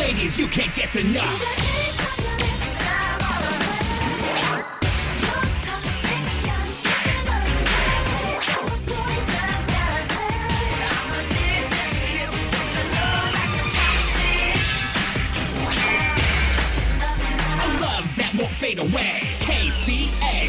Ladies, you can't get enough. Won't fade away. KCA.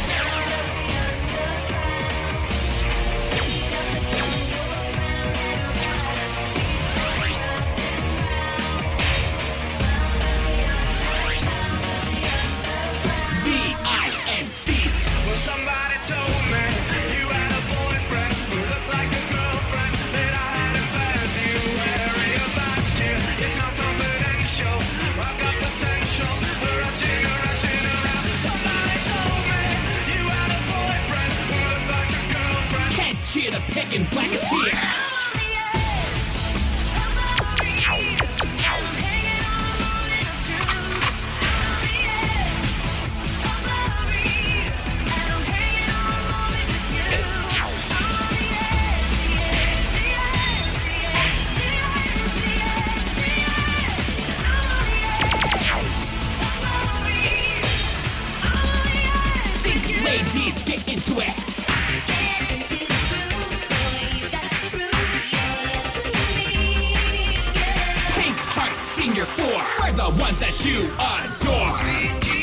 ZINC. Well, somebody told me you had a boyfriend who looked like a girlfriend that I had in bed. You worry about you. It's not confidential. I've got potential. Rushing around. Somebody told me you had a boyfriend who looked like a girlfriend. Can't cheer the picking black is here. Ladies, get into it. Get into the groove, boy, you got to prove you're to me, yeah. Pink Heart Senior 4, we're the ones that you adore. Sweet